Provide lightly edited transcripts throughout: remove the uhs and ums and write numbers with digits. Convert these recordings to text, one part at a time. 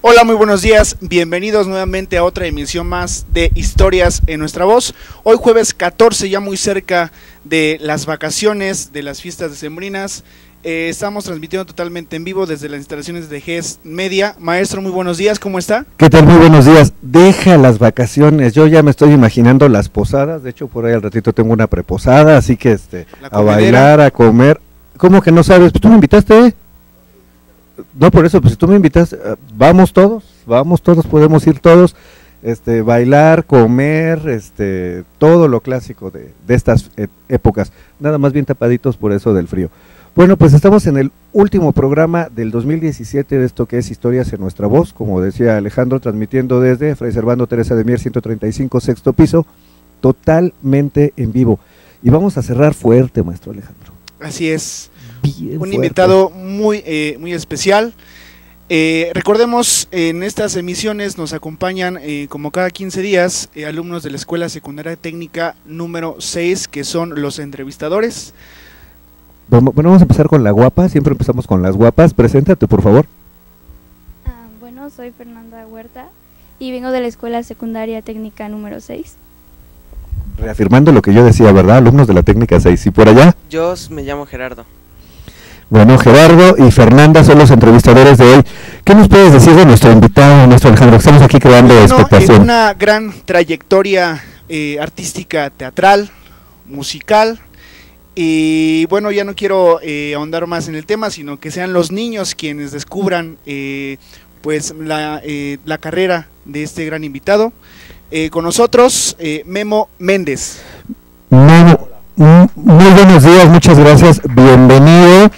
Hola, muy buenos días, bienvenidos nuevamente a otra emisión más de Historias en Nuestra Voz. Hoy jueves 14, ya muy cerca de las vacaciones, de las fiestas decembrinas. Estamos transmitiendo totalmente en vivo desde las instalaciones de GES Media. Maestro, muy buenos días, ¿cómo está? ¿Qué tal? Muy buenos días. Deja las vacaciones, yo ya me estoy imaginando las posadas, de hecho por ahí al ratito tengo una preposada, así que a bailar, a comer. ¿Cómo que no sabes? Pues tú me invitaste, ¿eh? No, por eso, pues si tú me invitas, vamos todos, podemos ir todos, bailar, comer, todo lo clásico de estas épocas, nada más bien tapaditos por eso del frío. Bueno, pues estamos en el último programa del 2017 de esto que es Historias en Nuestra Voz, como decía Alejandro, transmitiendo desde Fray Servando Teresa de Mier 135, sexto piso, totalmente en vivo. Y vamos a cerrar fuerte, maestro Alejandro. Así es. Bien un fuerte. Invitado muy especial. Recordemos, en estas emisiones nos acompañan como cada 15 días alumnos de la Escuela Secundaria Técnica número 6, que son los entrevistadores. Bueno, vamos a empezar con la guapa, siempre empezamos con las guapas. Preséntate, por favor. Bueno, soy Fernanda Huerta y vengo de la Escuela Secundaria Técnica número 6. Reafirmando lo que yo decía, ¿verdad? Alumnos de la Técnica 6. ¿Y por allá? Yo me llamo Gerardo. Bueno, Gerardo y Fernanda son los entrevistadores de hoy. ¿Qué nos puedes decir de nuestro invitado, nuestro Alejandro? Estamos aquí creando expectación. Una gran trayectoria artística, teatral, musical. Y bueno, ya no quiero ahondar más en el tema, sino que sean los niños quienes descubran pues la carrera de este gran invitado. Con nosotros, Memo Méndez. Memo, muy buenos días, muchas gracias, bienvenido.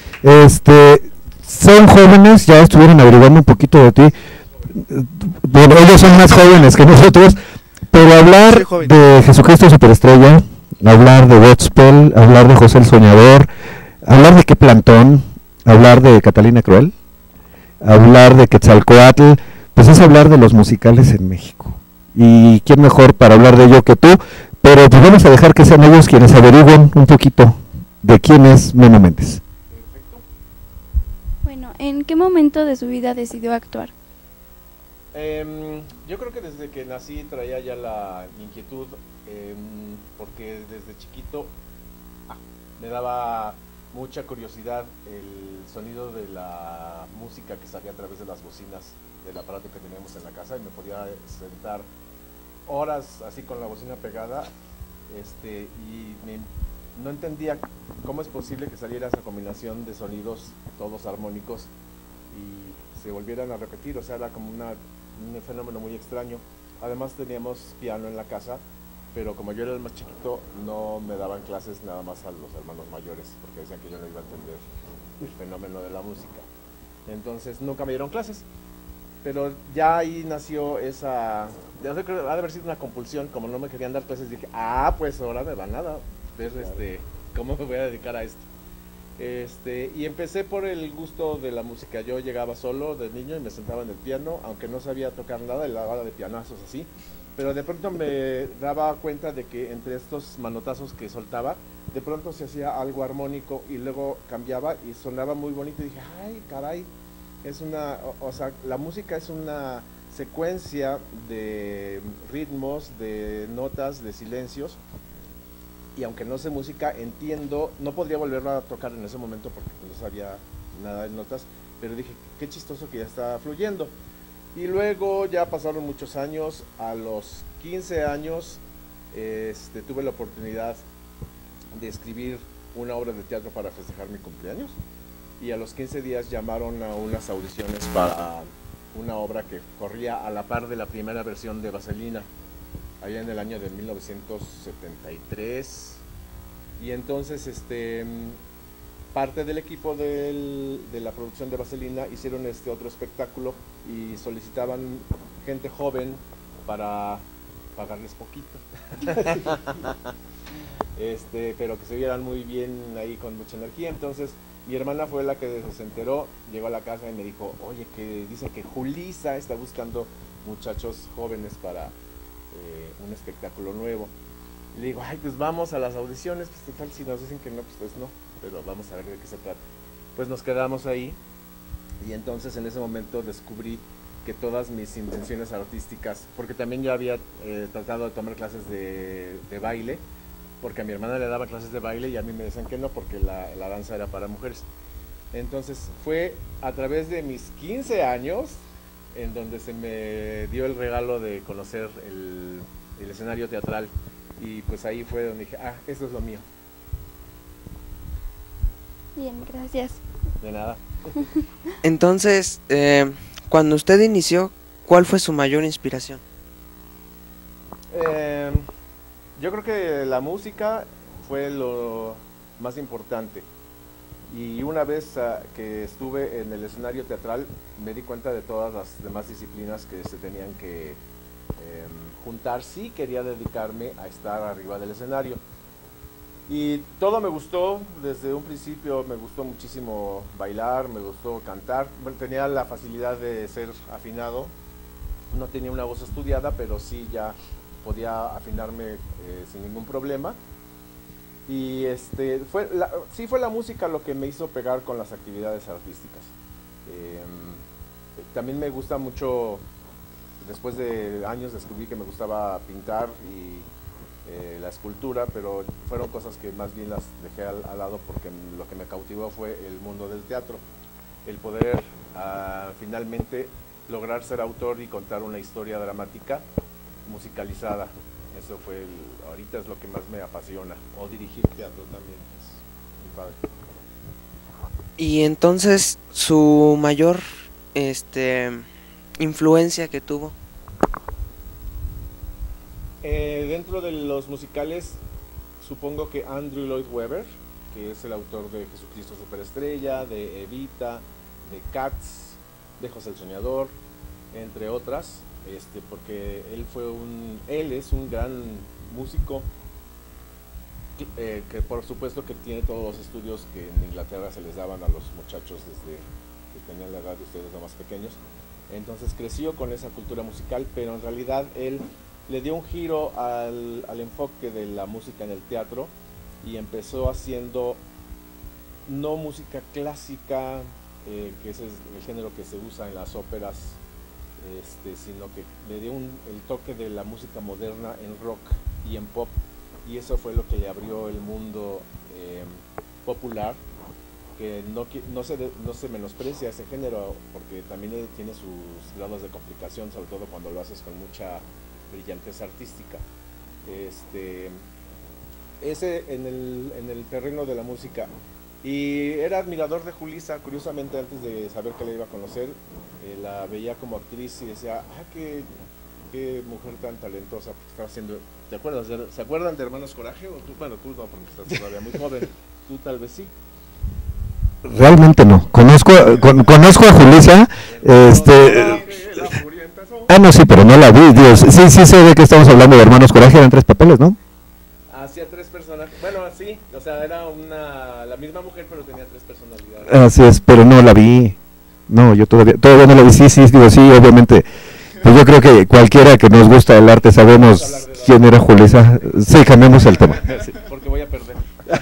Son jóvenes, ya estuvieron averiguando un poquito de ti. Bueno, ellos son más jóvenes que nosotros, pero hablar de Jesucristo Superestrella, hablar de Godspell, hablar de José el Soñador, hablar de Qué Plantón, hablar de Catalina Cruel, hablar de Quetzalcóatl, pues es hablar de los musicales en México. Y quién mejor para hablar de ello que tú, pero pues vamos a dejar que sean ellos quienes averigüen un poquito de quién es Memo Méndez. Bueno, ¿en qué momento de su vida decidió actuar? Yo creo que desde que nací traía ya la inquietud, porque desde chiquito me daba mucha curiosidad el sonido de la música que salía a través de las bocinas del aparato que teníamos en la casa, y me podía sentar horas así con la bocina pegada, no entendía cómo es posible que saliera esa combinación de sonidos todos armónicos y se volvieran a repetir. O sea, era como un fenómeno muy extraño. Además teníamos piano en la casa, pero como yo era el más chiquito, no me daban clases nada más a los hermanos mayores, porque decían que yo no iba a entender el fenómeno de la música. Entonces nunca me dieron clases, pero ya ahí nació esa, ha de haber sido una compulsión. Como no me querían dar clases, dije, pues ahora me van a ver cómo me voy a dedicar a esto. Y empecé por el gusto de la música. Yo llegaba solo de niño y me sentaba en el piano, aunque no sabía tocar nada, y la daba de pianazos así, pero de pronto me daba cuenta de que entre estos manotazos que soltaba, de pronto se hacía algo armónico y luego cambiaba y sonaba muy bonito, y dije, ay, caray, la música es una secuencia de ritmos, de notas, de silencios, y aunque no sé música, entiendo. No podría volverla a tocar en ese momento porque no sabía nada de notas, pero dije, qué chistoso que ya está fluyendo. Y luego ya pasaron muchos años. A los 15 años tuve la oportunidad de escribir una obra de teatro para festejar mi cumpleaños, y a los 15 días llamaron a unas audiciones para una obra que corría a la par de la primera versión de Vaselina, allá en el año de 1973, y entonces parte del equipo de la producción de Vaselina hicieron otro espectáculo y solicitaban gente joven para pagarles poquito, pero que se vieran muy bien ahí, con mucha energía. Entonces mi hermana fue la que se enteró, llegó a la casa y me dijo, oye, que dice que Julissa está buscando muchachos jóvenes para un espectáculo nuevo. Y le digo, pues vamos a las audiciones, pues total, si nos dicen que no, pues no, pero vamos a ver de qué se trata. Pues nos quedamos ahí, y entonces en ese momento descubrí que todas mis intenciones artísticas, porque también yo había tratado de tomar clases de baile, porque a mi hermana le daba clases de baile y a mí me decían que no, porque la danza era para mujeres. Entonces fue a través de mis 15 años en donde se me dio el regalo de conocer el escenario teatral, y pues ahí fue donde dije, esto es lo mío. Bien, gracias. De nada. Entonces, cuando usted inició, ¿cuál fue su mayor inspiración? Yo creo que la música fue lo más importante, y una vez que estuve en el escenario teatral me di cuenta de todas las demás disciplinas que se tenían que juntar si quería dedicarme a estar arriba del escenario. Y todo me gustó, desde un principio me gustó muchísimo bailar, me gustó cantar. Bueno, tenía la facilidad de ser afinado, no tenía una voz estudiada, pero sí ya podía afinarme sin ningún problema. Y fue la música lo que me hizo pegar con las actividades artísticas. También me gusta mucho, después de años descubrí que me gustaba pintar y la escultura, pero fueron cosas que más bien las dejé al lado, porque lo que me cautivó fue el mundo del teatro, el poder finalmente lograr ser autor y contar una historia dramática musicalizada. Eso fue, ahorita es lo que más me apasiona, o dirigir teatro también, es muy padre. Y entonces, su mayor influencia que tuvo. Dentro de los musicales, supongo que Andrew Lloyd Webber, que es el autor de Jesucristo Superestrella, de Evita, de Cats, de José el Soñador, entre otras, porque él es un gran músico, que por supuesto que tiene todos los estudios que en Inglaterra se les daban a los muchachos desde que tenían la edad de ustedes, los más pequeños. Entonces creció con esa cultura musical, pero en realidad él le dio un giro al enfoque de la música en el teatro, y empezó haciendo no música clásica, que ese es el género que se usa en las óperas, sino que le dio el toque de la música moderna en rock y en pop, y eso fue lo que le abrió el mundo popular, que no se menosprecia ese género, porque también tiene sus grados de complicación, sobre todo cuando lo haces con mucha brillantez artística. Ese en el terreno de la música. Y era admirador de Julissa, curiosamente, antes de saber que la iba a conocer, la veía como actriz y decía, qué mujer tan talentosa, porque estaba haciendo, ¿se acuerdan de Hermanos Coraje? O tú, bueno, tú no, porque estás todavía muy joven, tú tal vez sí. Realmente no, conozco a Julissa, no, sí, pero no la vi, Dios, sí sé de que estamos hablando de Hermanos Coraje, eran 3 papeles, ¿no? Hacía 3 personajes, bueno, sí, o sea, era la misma mujer, pero tenía 3 personalidades. Así es, pero no la vi, no, yo todavía no la vi, sí, obviamente, pues yo creo que cualquiera que nos gusta el arte sabemos quién era Julissa. Sí, cambiamos el tema. Sí, porque voy a perder.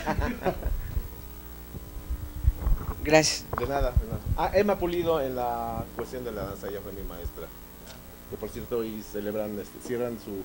Gracias. De nada. Emma Pulido, en la cuestión de la danza, ella fue mi maestra. Que por cierto hoy cierran su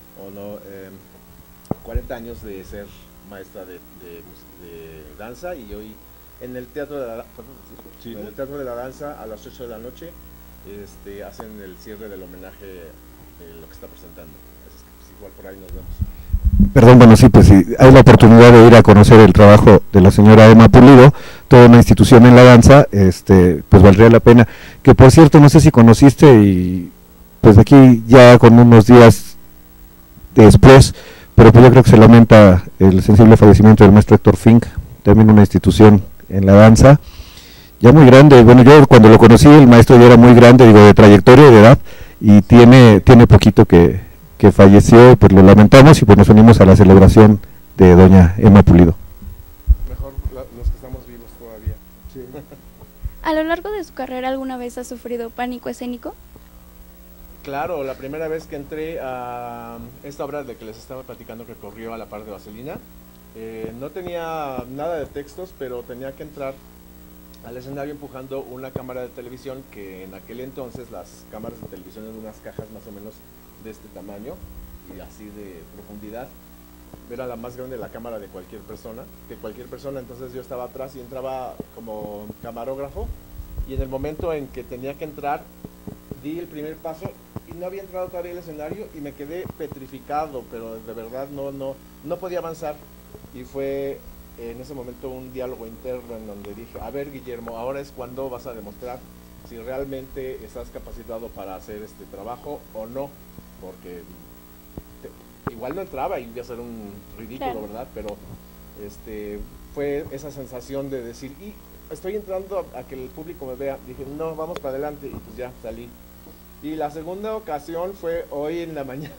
40 años de ser maestra de danza, y hoy en el Teatro de en el Teatro de la Danza a las 8 de la noche hacen el cierre del homenaje de lo que está presentando. Así es que pues, igual por ahí nos vemos. Perdón, bueno, sí, pues sí, hay la oportunidad de ir a conocer el trabajo de la señora Emma Pulido, toda una institución en la danza, pues valdría la pena. Que por cierto, no sé si conociste, y pues aquí ya con unos días después, pero pues yo creo que se lamenta el sensible fallecimiento del maestro Héctor Fink, también una institución en la danza, ya muy grande. Bueno, yo cuando lo conocí, el maestro ya era muy grande, digo, de trayectoria, de edad, y tiene poquito que falleció, pues lo lamentamos, y pues nos unimos a la celebración de doña Emma Pulido. Mejor los que estamos vivos todavía. Sí. ¿A lo largo de su carrera alguna vez ha sufrido pánico escénico? Claro, la primera vez que entré a esta obra de que les estaba platicando, que corrió a la par de Vaselina, no tenía nada de textos, pero tenía que entrar al escenario empujando una cámara de televisión, que en aquel entonces las cámaras de televisión eran unas cajas más o menos de este tamaño y así de profundidad. Era la más grande de la cámara de cualquier persona, entonces yo estaba atrás y entraba como camarógrafo, y en el momento en que tenía que entrar, di el primer paso y no había entrado todavía al escenario y me quedé petrificado, pero de verdad no podía avanzar, y fue en ese momento un diálogo interno en donde dije, a ver, Guillermo, ahora es cuando vas a demostrar si realmente estás capacitado para hacer este trabajo o no, porque igual no entraba y iba a ser un ridículo, claro, ¿verdad? Pero fue esa sensación de decir, y estoy entrando a que el público me vea. Dije, no, vamos para adelante, y pues ya salí. Y la segunda ocasión fue hoy en la mañana,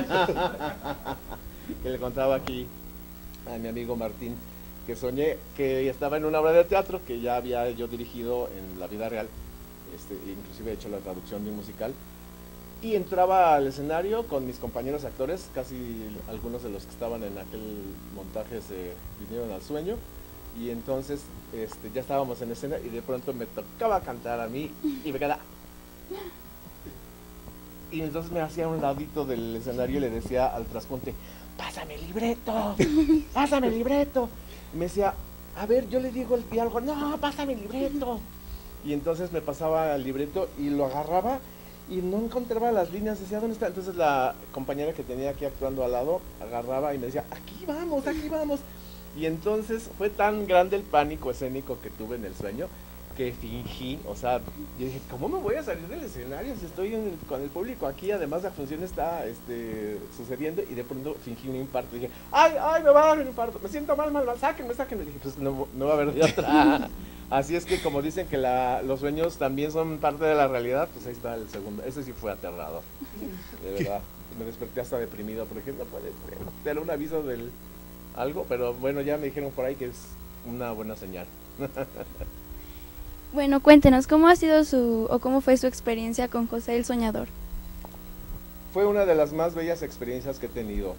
que le contaba aquí a mi amigo Martín, que soñé que estaba en una obra de teatro que ya había yo dirigido en la vida real, inclusive he hecho la traducción de un musical, y entraba al escenario con mis compañeros actores, casi algunos de los que estaban en aquel montaje se vinieron al sueño, y entonces ya estábamos en escena y de pronto me tocaba cantar a mí y me quedaba, y entonces me hacía a un ladito del escenario y le decía al transpunte, pásame el libreto, pásame el libreto. Y me decía, a ver, yo le digo el diálogo, no, pásame el libreto. Y entonces me pasaba el libreto y lo agarraba y no encontraba las líneas, decía, ¿dónde está? Entonces la compañera que tenía aquí actuando al lado agarraba y me decía, aquí vamos, aquí vamos. Y entonces fue tan grande el pánico escénico que tuve en el sueño que fingí, o sea, yo dije, ¿cómo me voy a salir del escenario si estoy con el público aquí? Además la función está sucediendo, y de pronto fingí un infarto. Dije, ay, me va a dar un infarto, me siento mal, sáquenme. Dije, pues no va a haber de otra. Así es que, como dicen que los sueños también son parte de la realidad, pues ahí está el segundo. Ese sí fue aterrador, de verdad. Me desperté hasta deprimido, porque no puede ser, era un aviso del algo, pero bueno, ya me dijeron por ahí que es una buena señal. Bueno, cuéntenos, ¿cómo ha sido cómo fue su experiencia con José el Soñador? Fue una de las más bellas experiencias que he tenido,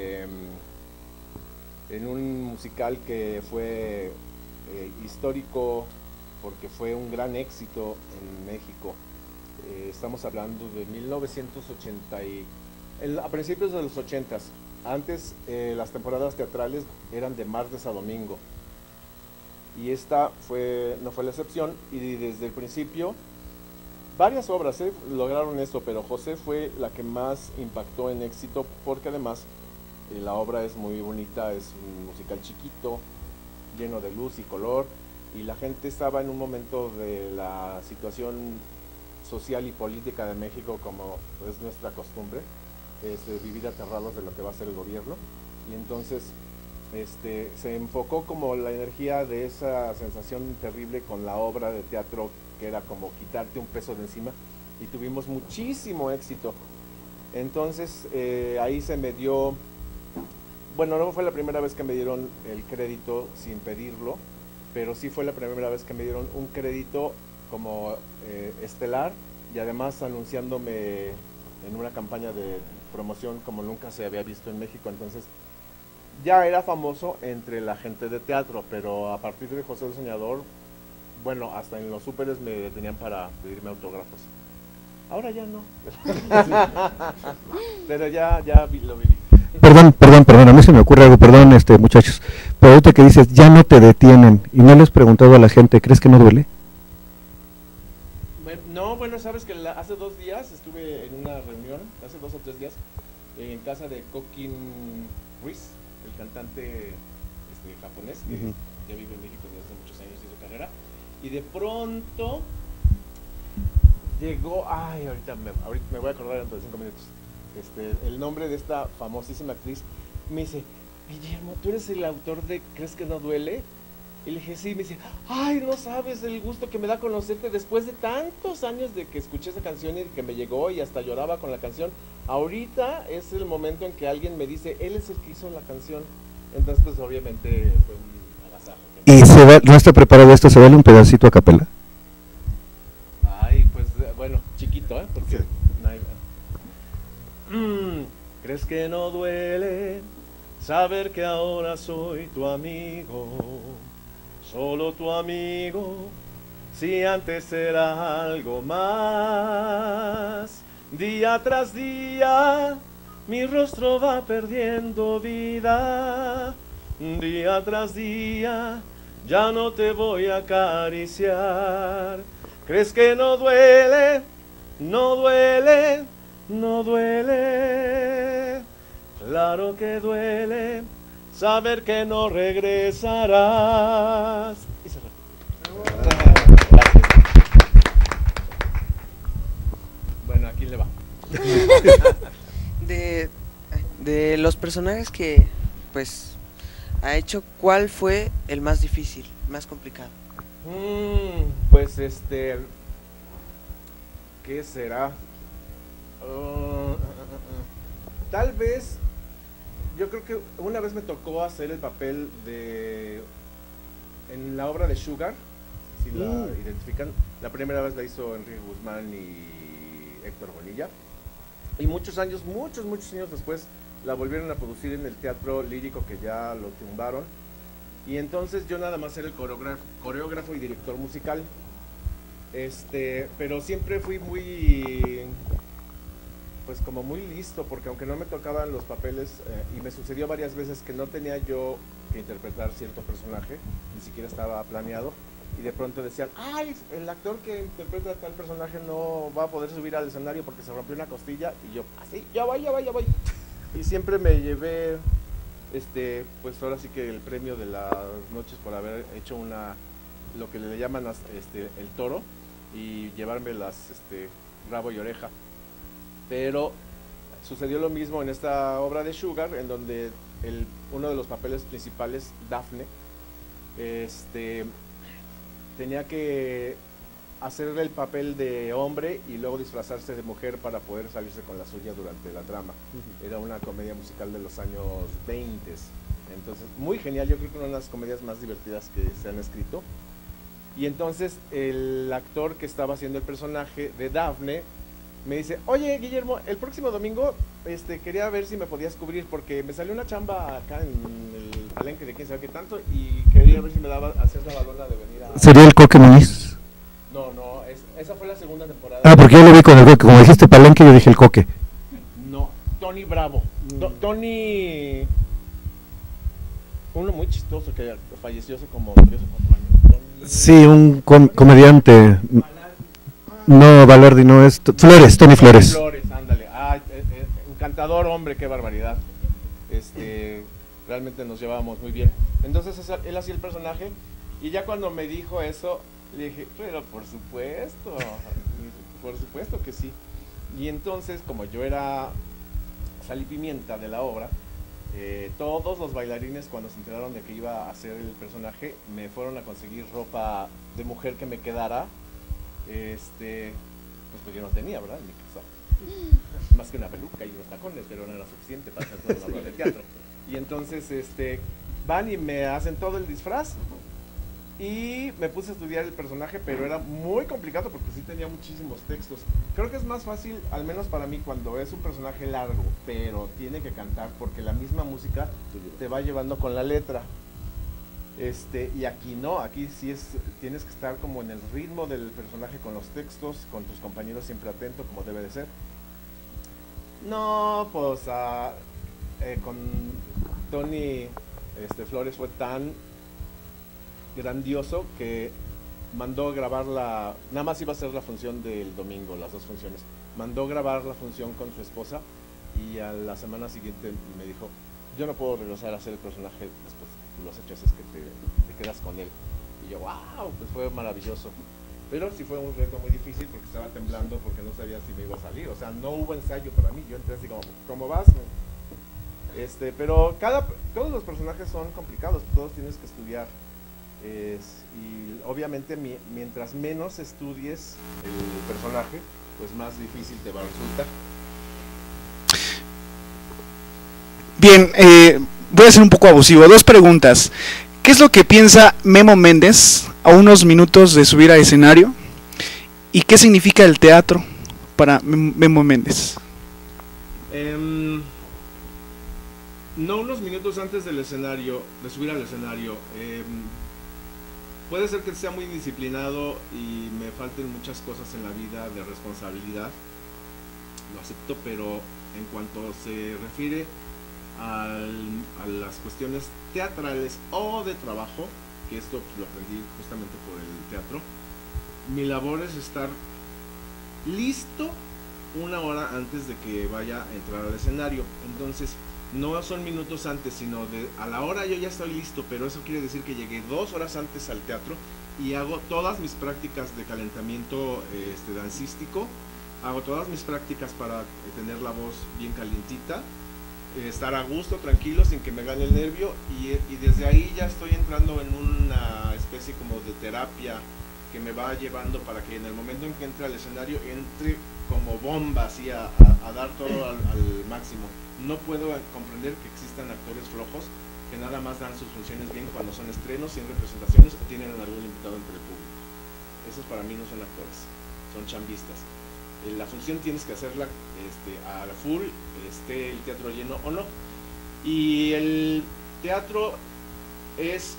en un musical que fue histórico, porque fue un gran éxito en México. Estamos hablando de 1980, a principios de los 80s. Antes las temporadas teatrales eran de martes a domingo, y esta no fue la excepción, y desde el principio varias obras lograron eso, pero José fue la que más impactó en éxito, porque además la obra es muy bonita, es un musical chiquito, lleno de luz y color, y la gente estaba en un momento de la situación social y política de México, como es nuestra costumbre, vivir aterrados de lo que va a hacer el gobierno, y entonces se enfocó como la energía de esa sensación terrible con la obra de teatro, que era como quitarte un peso de encima, y tuvimos muchísimo éxito. Entonces ahí se me dio, bueno, no fue la primera vez que me dieron el crédito sin pedirlo, pero sí fue la primera vez que me dieron un crédito como estelar, y además anunciándome en una campaña de promoción como nunca se había visto en México. Entonces ya era famoso entre la gente de teatro, pero a partir de José el Soñador, bueno, hasta en los súperes me detenían para pedirme autógrafos. Ahora ya no. Pero ya lo viví. Perdón, a mí se me ocurre algo, perdón, muchachos, pero ahorita que dices, ya no te detienen, y no le has preguntado a la gente, ¿crees que no duele? Bueno, sabes que hace 2 días estuve en una reunión, hace 2 o 3 días, en casa de Kokin Ruiz, el cantante japonés, que ya vive en México desde hace muchos años y su carrera, y de pronto llegó, ahorita me voy a acordar dentro de 5 minutos, el nombre de esta famosísima actriz. Me dice, Guillermo, ¿tú eres el autor de ¿Crees que no duele? Y le dije, sí. Me dice, ay, no sabes el gusto que me da conocerte después de tantos años de que escuché esa canción y que me llegó y hasta lloraba con la canción. Ahorita es el momento en que alguien me dice, él es el que hizo la canción. Entonces, pues obviamente fue un agasajo. ¿Y no está preparado esto? ¿Se vale un pedacito a capela? Ay, pues bueno, chiquito, porque ¿crees que no duele saber que ahora soy tu amigo? Solo tu amigo, Si antes era algo más, día tras día mi rostro va perdiendo vida. Día tras día ya no te voy a acariciar. ¿Crees que no duele? No duele, no duele. Claro que duele saber que no regresarás. Y se repite. Gracias. Bueno, aquí le va. De los personajes que pues ha hecho, ¿cuál fue el más difícil, más complicado? Pues ¿qué será? Tal vez, yo creo que una vez me tocó hacer el papel en la obra de Sugar, si la identifican. La primera vez la hizo Enrique Guzmán y Héctor Bonilla. Y muchos años después la volvieron a producir en el Teatro Lírico, que ya lo tumbaron. Y entonces yo nada más era el coreógrafo y director musical. Pero siempre fui muy, pues como muy listo, porque aunque no me tocaban los papeles, y me sucedió varias veces que no tenía yo que interpretar cierto personaje, ni siquiera estaba planeado, y de pronto decían, ay, el actor que interpreta tal personaje no va a poder subir al escenario porque se rompió una costilla, y yo, así, ya voy. Y siempre me llevé, pues ahora sí que el premio de las noches por haber hecho lo que le llaman el toro, y llevarme rabo y oreja. Pero sucedió lo mismo en esta obra de Sugar, en donde uno de los papeles principales, Daphne, tenía que hacer el papel de hombre y luego disfrazarse de mujer para poder salirse con la suya durante la trama. Era una comedia musical de los años 20, entonces muy genial, yo creo que una de las comedias más divertidas que se han escrito. Y entonces el actor que estaba haciendo el personaje de Daphne me dice, oye Guillermo, el próximo domingo quería ver si me podías cubrir porque me salió una chamba acá en el Palenque de quién sabe qué tanto y quería ver si me hacías la balona de venir a... ¿Sería el Coque Muñiz? No, esa fue la segunda temporada. Ah, porque yo lo vi con el Coque, como dijiste Palenque, yo dije el Coque. No, Tony Bravo. Tony... Uno muy chistoso que falleció hace como 3 o 4 años. Sí, un comediante. No, Valerdi, no es. Flores, Tony Flores. Flores, ándale. Encantador hombre, qué barbaridad. Realmente nos llevábamos muy bien. Entonces él hacía el personaje y ya cuando me dijo eso, le dije, pero por supuesto que sí. Y entonces, como yo era sal y pimienta de la obra, todos los bailarines cuando se enteraron de que iba a hacer el personaje me fueron a conseguir ropa de mujer que me quedara, pues porque yo no tenía, ¿verdad? En mi casa. Más que una peluca y unos tacones, pero no era suficiente para hacer toda la obra de teatro. Y entonces van y me hacen todo el disfraz y me puse a estudiar el personaje, pero era muy complicado porque sí tenía muchísimos textos. Creo que es más fácil, al menos para mí, cuando es un personaje largo, pero tiene que cantar, porque la misma música te va llevando con la letra. Y aquí no, aquí sí tienes que estar como en el ritmo del personaje con los textos, con tus compañeros siempre atento, como debe de ser. No, pues con Tony Flores fue tan grandioso que mandó grabar nada más iba a ser la función del domingo, las 2 funciones, mandó grabar la función con su esposa y a la semana siguiente me dijo, yo no puedo regresar a hacer el personaje después que tú lo has hecho, es que te quedas con él. Y yo, wow, pues fue maravilloso, pero sí fue un reto muy difícil porque estaba temblando, porque no sabía si me iba a salir, o sea, no hubo ensayo para mí, yo entré así como, ¿cómo vas? Pero todos los personajes son complicados, todos tienes que estudiar. Y obviamente mientras menos estudies el personaje, pues más difícil te va a resultar. Bien, voy a ser un poco abusivo. 2 preguntas. ¿Qué es lo que piensa Memo Méndez a unos minutos de subir a escenario? ¿Y qué significa el teatro para Memo Méndez? No unos minutos antes del escenario, de subir al escenario. puede ser que sea muy disciplinado y me falten muchas cosas en la vida de responsabilidad, lo acepto, pero en cuanto se refiere a las cuestiones teatrales o de trabajo, que esto lo aprendí justamente por el teatro, mi labor es estar listo una hora antes de que vaya a entrar al escenario. Entonces no son minutos antes, sino a la hora yo ya estoy listo, pero eso quiere decir que llegué 2 horas antes al teatro y hago todas mis prácticas de calentamiento dancístico, hago todas mis prácticas para tener la voz bien calientita, estar a gusto, tranquilo, sin que me gane el nervio, y desde ahí ya estoy entrando en una especie como de terapia que me va llevando para que en el momento en que entre al escenario entre como bomba, así a dar todo al máximo. No puedo comprender que existan actores flojos que nada más dan sus funciones bien cuando son estrenos, sin representaciones o tienen algún invitado entre el público. Esos para mí no son actores, son chambistas. La función tienes que hacerla a full, esté el teatro lleno o no. Y el teatro es,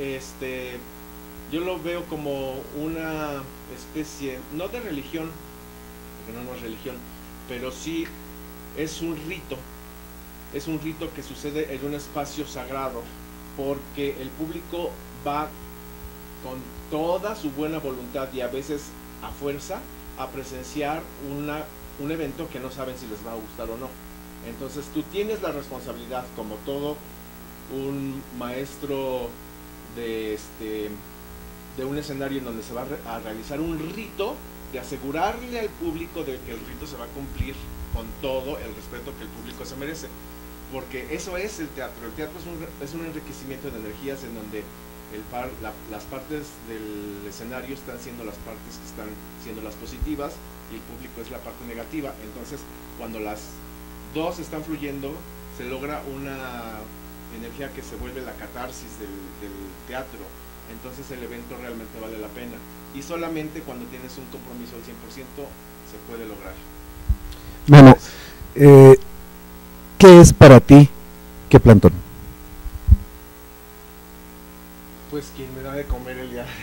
yo lo veo como una especie, no de religión, porque no es religión, pero sí es un rito que sucede en un espacio sagrado, porque el público va con toda su buena voluntad y a veces a fuerza a presenciar un evento que no saben si les va a gustar o no. Entonces tú tienes la responsabilidad, como todo un maestro de un escenario en donde se va a realizar un rito, de asegurarle al público de que el rito se va a cumplir con todo el respeto que el público se merece, porque eso es el teatro. El teatro es un enriquecimiento de energías en donde las partes del escenario están siendo las partes que están siendo las positivas y el público es la parte negativa. Entonces cuando las dos están fluyendo se logra una energía que se vuelve la catarsis del teatro. Entonces el evento realmente vale la pena, y solamente cuando tienes un compromiso al 100% se puede lograr. Bueno, ¿qué es para ti qué plantón? Pues quien me da de comer el día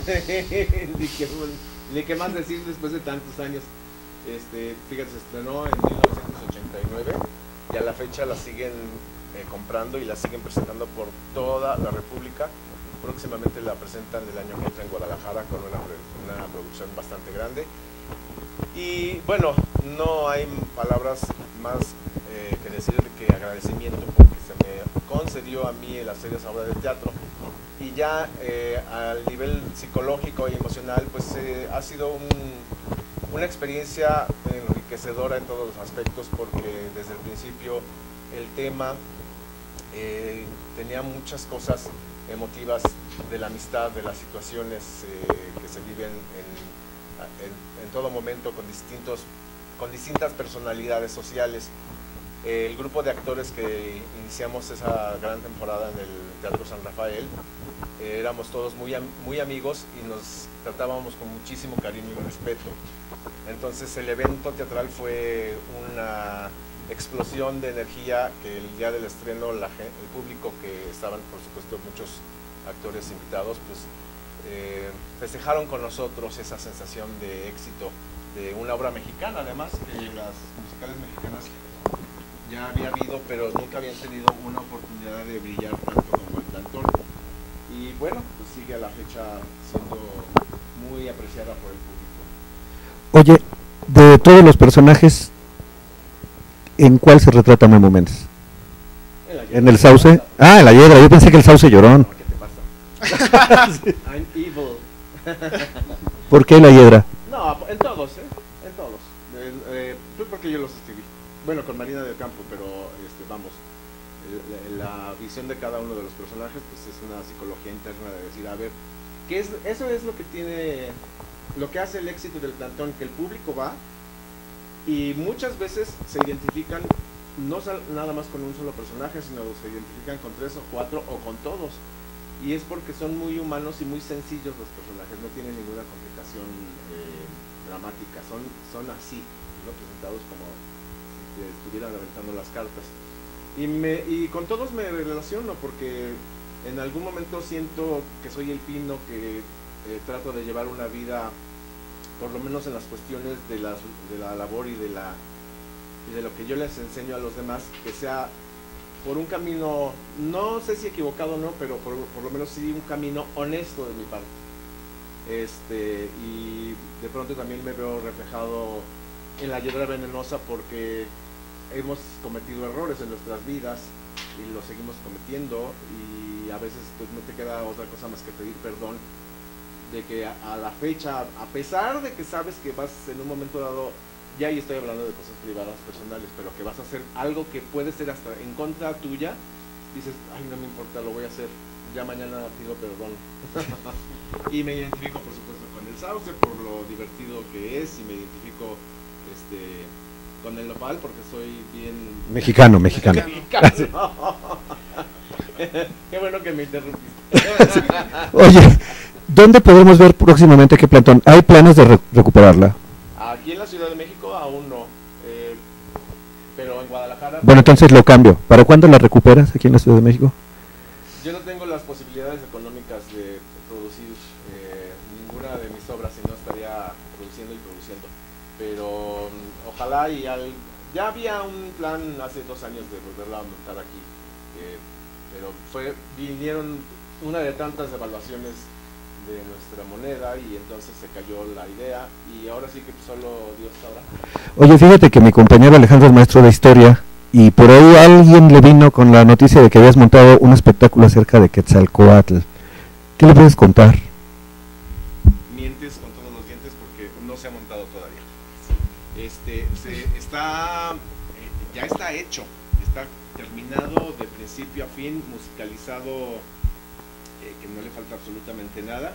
ni qué más decir después de tantos años. Fíjate, se estrenó en 1989 y a la fecha la siguen comprando y la siguen presentando por toda la República. Próximamente la presentan el año que entra en Guadalajara con una producción bastante grande. Y bueno, no hay palabras más que decir que agradecimiento, porque se me concedió a mí el hacer esa obra de teatro. Y ya al nivel psicológico y emocional, pues ha sido una experiencia enriquecedora en todos los aspectos, porque desde el principio el tema tenía muchas cosas emotivas de la amistad, de las situaciones que se viven en todo momento con distintas personalidades sociales. El grupo de actores que iniciamos esa gran temporada en el Teatro San Rafael, éramos todos muy amigos y nos tratábamos con muchísimo cariño y respeto. Entonces el evento teatral fue una explosión de energía que el día del estreno el público, que estaban por supuesto muchos actores invitados, pues festejaron con nosotros esa sensación de éxito de una obra mexicana. Además que las musicales mexicanas ya había habido, pero nunca habían tenido una oportunidad de brillar tanto como el plantón, y bueno, pues sigue a la fecha siendo muy apreciada por el público. Oye, de todos los personajes, ¿en cuál se retrata Memo Méndez? ¿En el Sauce? Ah, en la Hiedra. Yo pensé que el Sauce Llorón. ¿Qué te pasa? I'm evil. ¿Por qué la Hiedra? No, en todos, en todos. Pues porque yo los escribí. Bueno, con Marina del Campo, pero vamos, la visión de cada uno de los personajes pues es una psicología interna de decir, a ver, eso es lo que tiene, lo que hace el éxito del plantón, que el público va y muchas veces se identifican no nada más con un solo personaje, sino se identifican con 3 o 4 o con todos, y es porque son muy humanos y muy sencillos los personajes, no tienen ninguna complicación dramática, son así, ¿no? Presentados como si estuvieran aventando las cartas. Y con todos me relaciono, porque En algún momento siento que soy el pino que trato de llevar una vida, por lo menos en las cuestiones de la labor y de lo que yo les enseño a los demás, que sea por un camino, no sé si equivocado o no, pero por lo menos sí un camino honesto de mi parte. Y de pronto también me veo reflejado en la hiedra venenosa, porque hemos cometido errores en nuestras vidas y los seguimos cometiendo, y a veces pues no te queda otra cosa más que pedir perdón, de que a la fecha, a pesar de que sabes que vas en un momento dado, ya y estoy hablando de cosas privadas, personales, pero que vas a hacer algo que puede ser hasta en contra tuya, dices, ay, no me importa, lo voy a hacer, ya mañana pido perdón. Y me identifico, por supuesto, con el sauce por lo divertido que es, y me identifico con el nopal porque soy bien mexicano. Qué bueno que me interrumpiste. Oye, ¿dónde podemos ver próximamente qué plantón? ¿Hay planes de recuperarla? Aquí en la Ciudad de México aún no, pero en Guadalajara... Bueno, entonces lo cambio. ¿Para cuándo la recuperas aquí en la Ciudad de México? Yo no tengo las posibilidades económicas de producir ninguna de mis obras, si no estaría produciendo y produciendo. Pero ojalá, y ya había un plan hace 2 años de volverla a montar aquí, pero vinieron una de tantas devaluaciones de nuestra moneda, y entonces se cayó la idea, y ahora sí que solo Dios sabrá. Oye, fíjate que mi compañero Alejandro es maestro de historia, y por ahí alguien le vino con la noticia de que habías montado un espectáculo acerca de Quetzalcóatl. ¿Qué le puedes contar? Mientes con todos los dientes, porque no se ha montado todavía. Ya está hecho, está terminado de principio a fin, musicalizado, que no le falta absolutamente nada,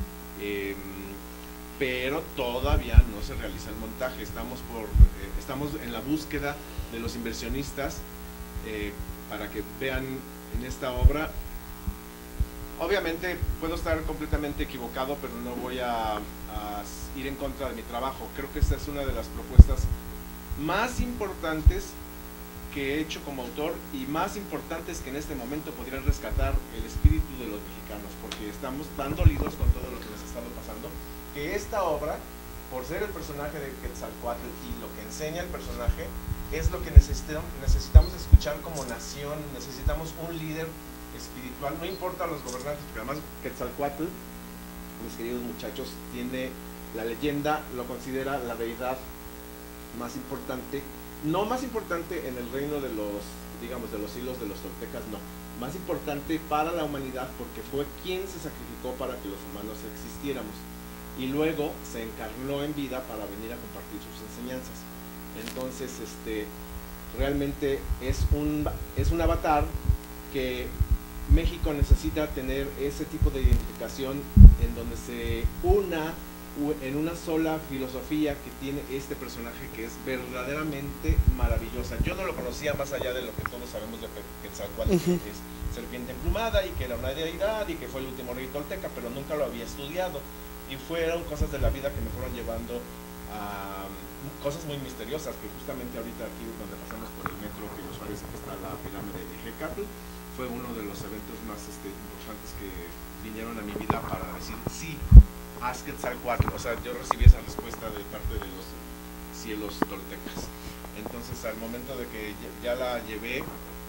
pero todavía no se realiza el montaje. Estamos en la búsqueda de los inversionistas para que vean en esta obra. Obviamente puedo estar completamente equivocado, pero no voy a ir en contra de mi trabajo. Creo que esta es una de las propuestas más importantes que he hecho como autor, y más importantes que en este momento podrían rescatar el espíritu de los mexicanos, porque estamos tan dolidos con todo lo que nos ha estado pasando, que esta obra, por ser el personaje de Quetzalcóatl y lo que enseña el personaje, es lo que necesitamos escuchar como nación. Necesitamos un líder espiritual, no importa los gobernantes, porque además Quetzalcóatl, mis queridos muchachos, tiene la leyenda, lo considera la deidad más importante, no más importante en el reino de los hilos de los toltecas, no, más importante para la humanidad, porque fue quien se sacrificó para que los humanos existiéramos, y luego se encarnó en vida para venir a compartir sus enseñanzas. Entonces realmente es un avatar que México necesita tener, ese tipo de identificación en donde se una en una sola filosofía que tiene este personaje, que es verdaderamente maravillosa. Yo no lo conocía más allá de lo que todos sabemos de Quetzalcóatl, que es serpiente emplumada y que era una deidad y que fue el último rey tolteca, pero nunca lo había estudiado, y fueron cosas de la vida que me fueron llevando a cosas muy misteriosas, que justamente ahorita aquí donde pasamos por el metro que nos parece que está la pirámide de Ejecatl, fue uno de los eventos más importantes que vinieron a mi vida para decir sí, haz Quetzalcóatl. O sea, yo recibí esa respuesta de parte de los cielos toltecas. Entonces, al momento de que ya la llevé,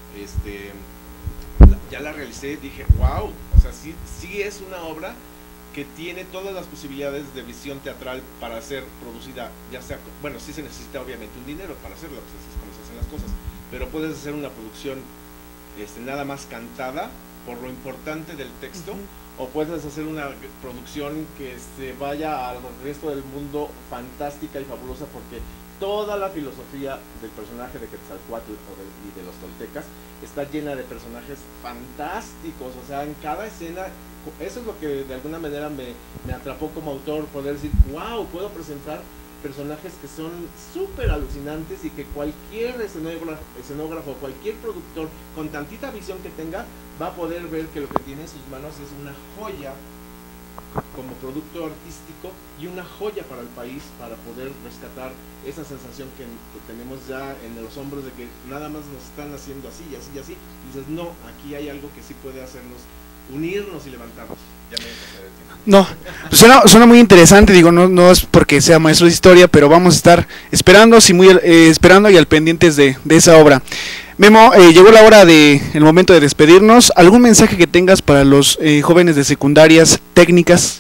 ya la realicé, dije, wow, o sea, sí es una obra que tiene todas las posibilidades de visión teatral para ser producida, ya sea, bueno, sí se necesita obviamente un dinero para hacerlo, pues así es como se hacen las cosas, pero puedes hacer una producción nada más cantada por lo importante del texto, o puedes hacer una producción que se vaya al resto del mundo fantástica y fabulosa, porque toda la filosofía del personaje de Quetzalcóatl y de los toltecas está llena de personajes fantásticos. O sea, en cada escena, eso es lo que de alguna manera me atrapó como autor, poder decir, wow, puedo presentar personajes que son súper alucinantes y que cualquier escenógrafo, cualquier productor con tantita visión que tenga, va a poder ver que lo que tiene en sus manos es una joya como producto artístico y una joya para el país, para poder rescatar esa sensación que tenemos ya en los hombros de que nada más nos están haciendo así y así y así. Y dices, no, aquí hay algo que sí puede hacernos unirnos y levantarnos. Ya me pasé el tiempo. No, pues suena muy interesante, digo, no es porque sea maestro de historia, pero vamos a estar esperando, esperando y al pendientes de esa obra. Memo, llegó la hora el momento de despedirnos. ¿Algún mensaje que tengas para los jóvenes de secundarias técnicas?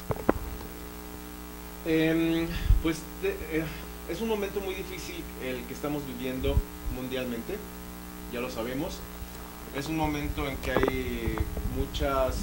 Pues es un momento muy difícil el que estamos viviendo mundialmente, ya lo sabemos. Es un momento en que hay muchas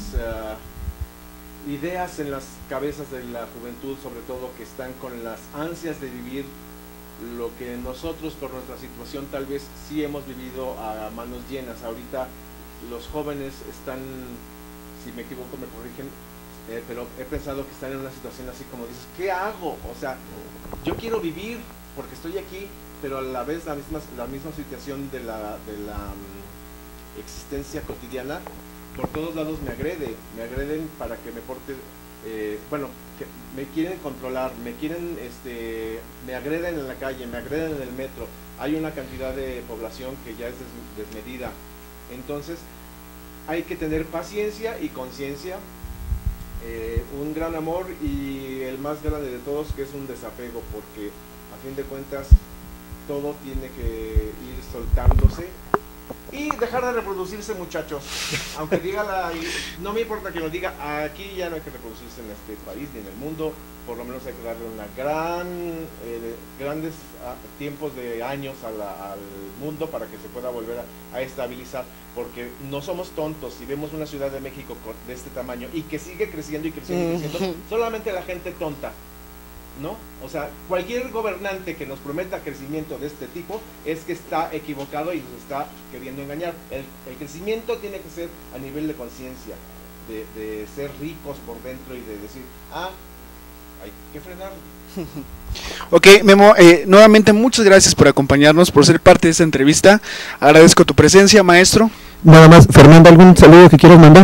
ideas en las cabezas de la juventud, sobre todo, que están con las ansias de vivir lo que nosotros por nuestra situación tal vez sí hemos vivido a manos llenas. Ahorita los jóvenes están, si me equivoco me corrigen, pero he pensado que están en una situación así como dices, ¿qué hago? O sea, yo quiero vivir porque estoy aquí, pero a la vez la misma situación de la existencia cotidiana por todos lados me agreden para que me porte, que me quieren controlar, me agreden en la calle, me agreden en el metro. Hay una cantidad de población que ya es desmedida. Entonces hay que tener paciencia y conciencia, un gran amor y el más grande de todos, que es un desapego, porque a fin de cuentas todo tiene que ir soltándose y dejar de reproducirse, muchachos. Aunque no me importa que lo diga, aquí ya no hay que reproducirse en este país ni en el mundo. Por lo menos hay que darle grandes tiempos de años al mundo para que se pueda volver a estabilizar, porque no somos tontos. Si vemos una Ciudad de México de este tamaño y que sigue creciendo y creciendo y creciendo, solamente la gente tonta, ¿no? O sea, cualquier gobernante que nos prometa crecimiento de este tipo es que está equivocado y nos está queriendo engañar. El crecimiento tiene que ser a nivel de conciencia, de ser ricos por dentro y de decir, hay que frenar. Ok, Memo, nuevamente muchas gracias por acompañarnos, por ser parte de esta entrevista. Agradezco tu presencia, maestro. Nada más, Fernanda, ¿algún saludo que quieras mandar?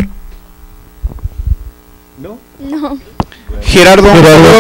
¿No? No. Gerardo.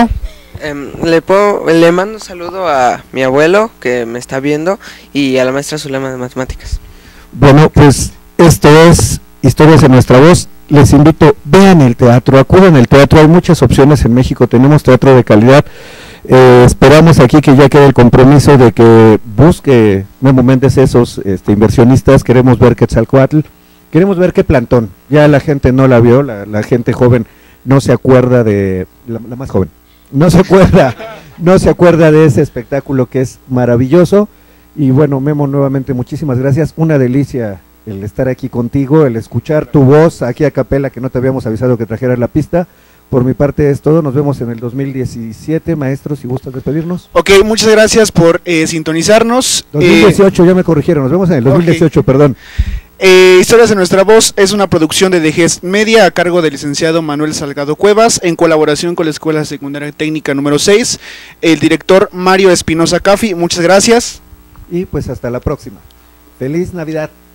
Le mando un saludo a mi abuelo que me está viendo y a la maestra Zulema de matemáticas. Bueno, pues esto es Historias en Nuestra Voz. Les invito, vean el teatro, acudan al teatro, hay muchas opciones en México, tenemos teatro de calidad. Esperamos aquí que ya quede el compromiso de que busque Memo Méndez esos inversionistas. Queremos ver Quetzalcóatl, queremos ver qué plantón. Ya la gente no la vio, la gente joven no se acuerda de, la más joven, no se acuerda de ese espectáculo que es maravilloso. Y bueno, Memo, nuevamente muchísimas gracias, una delicia el estar aquí contigo, el escuchar tu voz aquí a capela, que no te habíamos avisado que trajeras la pista. Por mi parte es todo, nos vemos en el 2017, maestro, si gustas despedirnos. Ok, muchas gracias por sintonizarnos. 2018, ya me corrigieron, nos vemos en el 2018, perdón. Historias de Nuestra Voz es una producción de DGES Media a cargo del licenciado Manuel Salgado Cuevas, en colaboración con la Escuela Secundaria Técnica número 6, el director Mario Espinosa Cafi. Muchas gracias. Y pues hasta la próxima. Feliz Navidad.